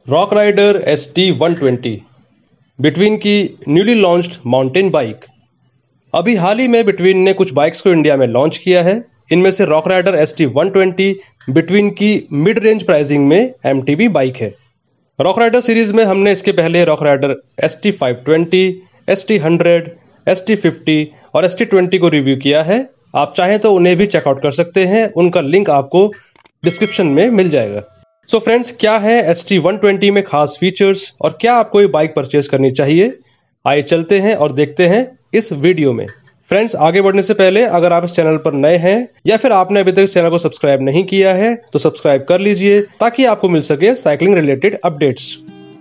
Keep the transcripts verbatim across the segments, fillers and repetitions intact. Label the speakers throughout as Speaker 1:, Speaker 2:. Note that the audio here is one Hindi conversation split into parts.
Speaker 1: Rock rider S T one twenty Btwin की न्यूली लॉन्च्ड माउंटेन बाइक। अभी हाल ही में बिटवीन ने कुछ बाइक्स को इंडिया में लॉन्च किया है। इनमें से Rockrider S T one twenty Btwin की मिड रेंज प्राइसिंग में एम टी बी बाइक है। रॉक राइडर सीरीज में हमने इसके पहले Rockrider S T five twenty, S T hundred, S T fifty और एस टी ट्वेंटी को रिव्यू किया है। आप चाहें तो उन्हें भी चेकआउट कर सकते हैं, उनका लिंक आपको डिस्क्रिप्शन में मिल जाएगा। सो so फ्रेंड्स, क्या है एस टी वन ट्वेंटी में खास फीचर्स और क्या आपको ये बाइक परचेज करनी चाहिए, आइए चलते हैं और देखते हैं इस वीडियो में। फ्रेंड्स, आगे बढ़ने से पहले अगर आप इस चैनल पर नए हैं या फिर आपने अभी तक इस चैनल को सब्सक्राइब नहीं किया है तो सब्सक्राइब कर लीजिए ताकि आपको मिल सके साइकिलिंग रिलेटेड अपडेट्स।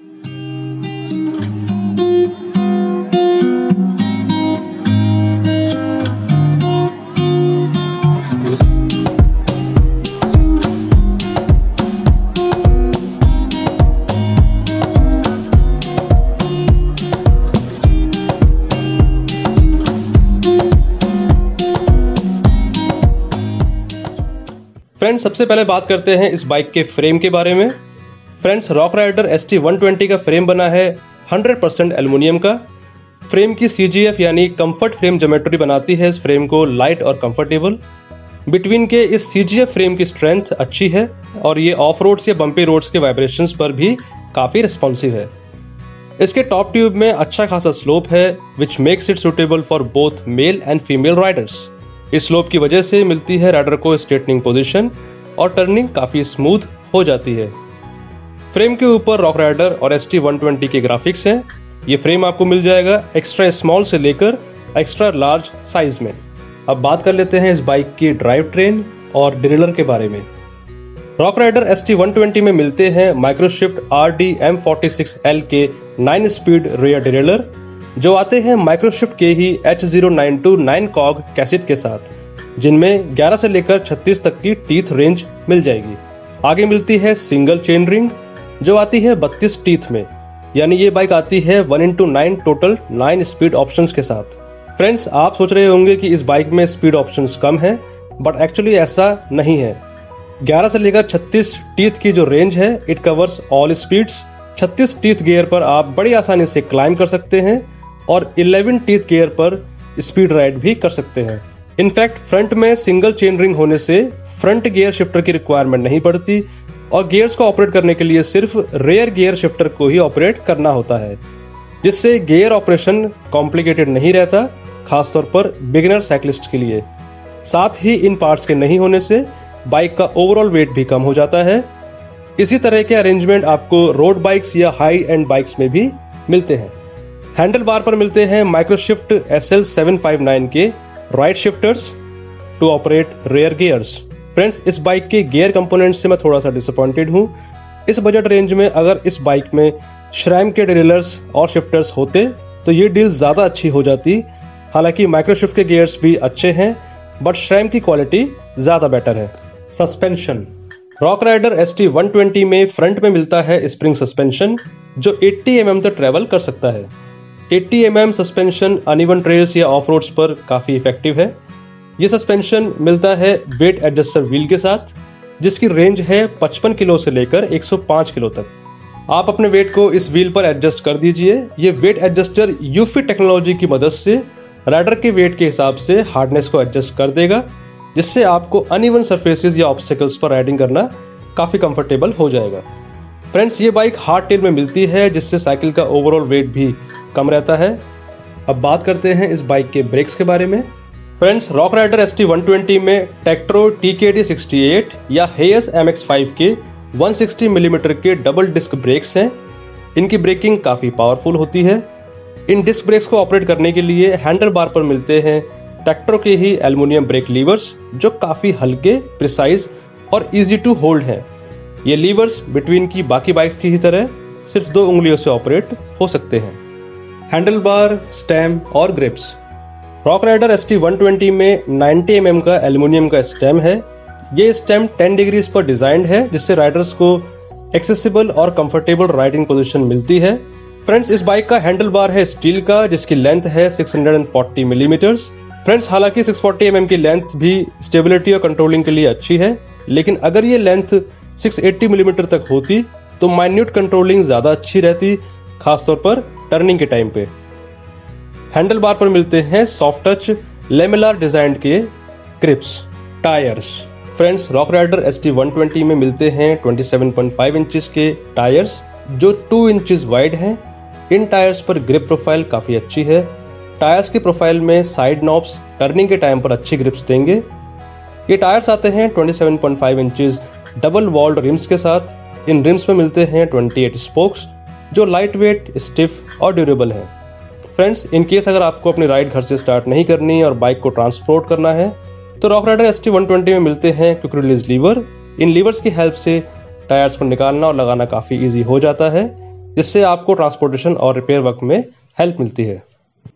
Speaker 1: फ्रेंड्स, सबसे पहले बात करते हैं इस बाइक के फ्रेम के बारे में। Friends, Rockrider S T one twenty का फ्रेम बना है हंड्रेड परसेंट एल्युमिनियम का। फ्रेम की सी जी एफ यानी कंफर्ट फ्रेम ज्योमेट्री बनाती है इस फ्रेम को लाइट और कंफर्टेबल। बिटवीन के इस सी जी एफ फ्रेम की स्ट्रेंथ अच्छी है और ये ऑफ रोड्स या बम्पी रोड्स के वाइब्रेशंस पर भी काफ़ी रिस्पॉन्सिव है। इसके टॉप ट्यूब में अच्छा खासा स्लोप है which makes it suitable for both male and female riders. इस स्लोप की वजह से मिलती है राइडर को स्ट्रेटनिंग पोजीशन और टर्निंग काफी स्मूथ हो जाती है। फ्रेम के ऊपर रॉक राइडर और एस टी वन ट्वेंटी के ग्राफिक्स हैं। ये फ्रेम आपको मिल जाएगा एक्स्ट्रा स्मॉल से लेकर एक्स्ट्रा लार्ज साइज में। अब बात कर लेते हैं इस बाइक की ड्राइव ट्रेन और डिरेलर के बारे में। Rockrider S T one twenty में मिलते हैं Microshift R D M forty six L के नाइन स्पीड रेयर डिरेलर जो आते हैं माइक्रोशिफ्ट के ही H zero nine two nine cog cassette के साथ, जिनमें ग्यारह से लेकर छत्तीस तक की टीथ रेंज मिल जाएगी। आगे मिलती है सिंगल चेन रिंग जो आती है बत्तीस टीथ में, यानी ये बाइक आती है one into nine total nine speed options के साथ। फ्रेंड्स, आप सोच रहे होंगे कि इस बाइक में स्पीड ऑप्शंस कम है, बट एक्चुअली ऐसा नहीं है। ग्यारह से लेकर छत्तीस टीथ की जो रेंज है इट कवर्स ऑल स्पीड्स। छत्तीस टीथ गियर पर आप बड़ी आसानी से क्लाइंब कर सकते हैं और इलेवन टीथ गियर पर स्पीड राइड भी कर सकते हैं। इनफैक्ट फ्रंट में सिंगल चेन रिंग होने से फ्रंट गियर शिफ्टर की रिक्वायरमेंट नहीं पड़ती और गियर्स को ऑपरेट करने के लिए सिर्फ रेयर गियर शिफ्टर को ही ऑपरेट करना होता है, जिससे गियर ऑपरेशन कॉम्प्लिकेटेड नहीं रहता, खासतौर पर बिगिनर साइक्लिस्ट के लिए। साथ ही इन पार्ट्स के नहीं होने से बाइक का ओवरऑल वेट भी कम हो जाता है। इसी तरह के अरेंजमेंट आपको रोड बाइक्स या हाई एंड बाइक्स में भी मिलते हैं। हैंडल बार पर मिलते हैं Microshift S L seven five nine के right shifters to operate rear gears. Friends, इस बाइक के गियर कंपोनेंट्स से मैं थोड़ा सा डिसअपॉइंटेड हूँ। इस बजट रेंज में अगर इस बाइक में श्रैम के डिरेलर्स और शिफ्टर्स होते तो ये डील ज़्यादा अच्छी हो जाती। हालांकि माइक्रोशिफ्ट के गियर्स भी अच्छे हैं बट श्रैम की क्वालिटी ज़्यादा बेटर है। Suspension, Rockrider S T one twenty में फ्रंट में मिलता है स्प्रिंग सस्पेंशन जो अस्सी एम एम तक ट्रेवल कर सकता है। अस्सी M M suspension uneven trails या ऑफ रोड्स पर काफ़ी इफेक्टिव है। ये सस्पेंशन मिलता है वेट एडजस्टर व्हील के साथ जिसकी रेंज है पचपन किलो से लेकर एक सौ पाँच किलो तक। आप अपने वेट को इस व्हील पर एडजस्ट कर दीजिए। ये वेट एडजस्टर यूफिट टेक्नोलॉजी की मदद से राइडर के वेट के हिसाब से हार्डनेस को एडजस्ट कर देगा, जिससे आपको अनइवन सरफेसेस या ऑब्स्टिकल्स पर राइडिंग करना काफ़ी कंफर्टेबल हो जाएगा। फ्रेंड्स, ये बाइक हार्ड टेल में मिलती है जिससे साइकिल का ओवरऑल वेट भी कम रहता है। अब बात करते हैं इस बाइक के ब्रेक्स के बारे में। Friends, Rockrider S T one twenty में Tektro T K D sixty eight या हेयस एम एक्स फाइव के वन सिक्सटी मिलीमीटर के डबल डिस्क ब्रेक्स हैं। इनकी ब्रेकिंग काफ़ी पावरफुल होती है। इन डिस्क ब्रेक्स को ऑपरेट करने के लिए हैंडल बार पर मिलते हैं टेक्ट्रो के ही एल्युमिनियम ब्रेक लीवर्स जो काफ़ी हल्के, प्रिसाइज और इजी टू होल्ड हैं। ये लीवर्स बिटवीन की बाकी बाइक्स की ही तरह सिर्फ दो उंगलियों से ऑपरेट हो सकते हैं। हैंडल बार, स्टेम और grips, Rockrider S T one twenty में नाइंटी एम एम का एल्युमिनियम का स्टेम है। ये स्टेम टेन डिग्रीज पर डिजाइंड है जिससे राइडर्स को एक्सेसिबल और कंफर्टेबल राइडिंग पोजीशन मिलती है। फ्रेंड्स, इस बाइक का हैंडल बार है स्टील का जिसकी लेंथ है six hundred forty millimetres. Friends, हालांकि सिक्स फोर्टी एम एम की लेंथ भी स्टेबिलिटी और कंट्रोलिंग के लिए अच्छी है, लेकिन अगर ये लेंथ सिक्स एटी मिलीमीटर तक होती तो माइन्यूट कंट्रोलिंग ज़्यादा अच्छी रहती, खासतौर पर टर्निंग के टाइम पे। हैंडल बार पर मिलते हैं सॉफ्ट टच लेमेलर डिजाइन के grips. Tyres friends, Rockrider S T one twenty में मिलते हैं सत्ताईस पॉइंट पाँच इंचेस के टायर्स जो दो इंचेस वाइड हैं। इन टायर्स पर ग्रिप प्रोफाइल काफ़ी अच्छी है। टायर्स की प्रोफाइल में साइड नॉब्स टर्निंग के टाइम पर अच्छी ग्रिप्स देंगे। ये टायर्स आते हैं सत्ताईस पॉइंट पाँच इंचेस डबल वॉल्ड रिम्स के साथ। इन रिम्स में मिलते हैं अट्ठाईस स्पोक्स जो लाइट वेट, स्टिफ और ड्यूरेबल है। फ्रेंड्स, इन केस अगर आपको अपनी राइड घर से स्टार्ट नहीं करनी और बाइक को ट्रांसपोर्ट करना है तो Rockrider S T one twenty में मिलते हैं क्विक रिलीज लीवर। इन लीवर्स की हेल्प से टायर्स को निकालना और लगाना काफ़ी ईजी हो जाता है, जिससे आपको ट्रांसपोर्टेशन और रिपेयर वर्क में हेल्प मिलती है।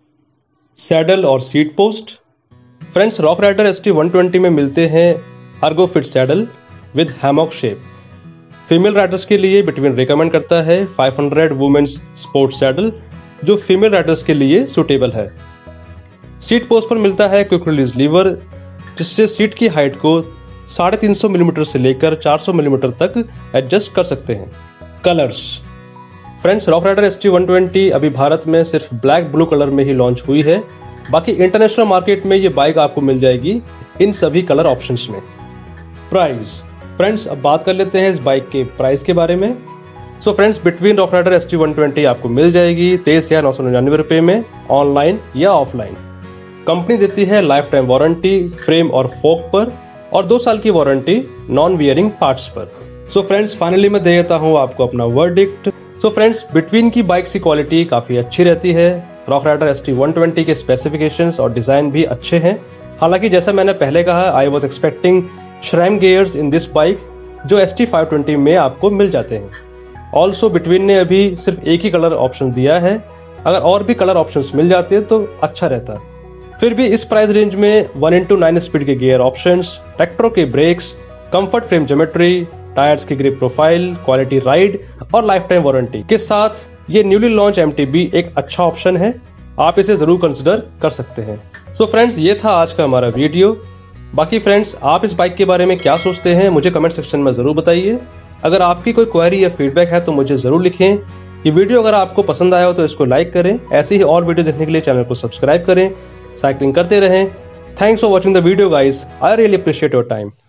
Speaker 1: सैडल और seat post friends, Rockrider S T one twenty में मिलते हैं Ergofit saddle with hammock shape. Female riders के लिए बिटवीन रिकमेंड करता है पाँच सौ वुमेन्स स्पोर्ट्स सैडल जो फीमेल राइडर्स के लिए सूटेबल है। सीट पोस्ट पर मिलता है क्विक रिलीज लीवर, जिससे सीट की हाइट को साढ़े तीन सौ मिलीमीटर से लेकर चार सौ मिलीमीटर तक एडजस्ट कर सकते हैं। Colours friends, Rockrider S T one twenty अभी भारत में सिर्फ ब्लैक ब्लू कलर में ही लॉन्च हुई है। बाकी इंटरनेशनल मार्केट में ये बाइक आपको मिल जाएगी इन सभी कलर ऑप्शंस में। प्राइस फ्रेंड्स, अब बात कर लेते हैं इस बाइक के प्राइस के बारे में। So friends, Btwin Rockrider S T one twenty आपको मिल जाएगी तेईस हजार नौ सौ निन्यानवे रुपये में, ऑनलाइन या ऑफलाइन। कंपनी देती है लाइफ टाइम वारंटी फ्रेम और फोक पर और दो साल की वारंटी नॉन वियरिंग पार्ट्स पर। सो फ्रेंड्स, फाइनली मैं दे देता हूँ आपको अपना वर्डिक्ट। सो फ्रेंड्स, बिटवीन की बाइक्स की क्वालिटी काफ़ी अच्छी रहती है। Rockrider S T one twenty के स्पेसिफिकेशंस और डिज़ाइन भी अच्छे हैं। हालांकि जैसा मैंने पहले कहा, I was expecting SRAM gears in this bike जो एस टी फाइव ट्वेंटी में आपको मिल जाते हैं। ऑल्सो बिटवीन ने अभी सिर्फ एक ही कलर ऑप्शन दिया है, अगर और भी कलर ऑप्शंस मिल जाते तो अच्छा रहता। फिर भी इस प्राइस रेंज में वन इंटू नाइन स्पीड के गियर ऑप्शंस, ट्रैक्टरों के brakes, comfort frame geometry, tyres की ग्रिप प्रोफाइल, क्वालिटी राइड और लाइफ टाइम वारंटी के साथ ये newly launch M T B एक अच्छा ऑप्शन है। आप इसे जरूर कंसिडर कर सकते हैं। सो so फ्रेंड्स, ये था आज का हमारा वीडियो। बाकी फ्रेंड्स, आप इस बाइक के बारे में क्या सोचते हैं मुझे कमेंट सेक्शन में जरूर बताइए। अगर आपकी कोई क्वेरी या फीडबैक है तो मुझे जरूर लिखें। ये वीडियो अगर आपको पसंद आया हो तो इसको लाइक करें। ऐसे ही और वीडियो देखने के लिए चैनल को सब्सक्राइब करें। साइकिलिंग करते रहें। Thanks for watching the video guys. I really appreciate your time.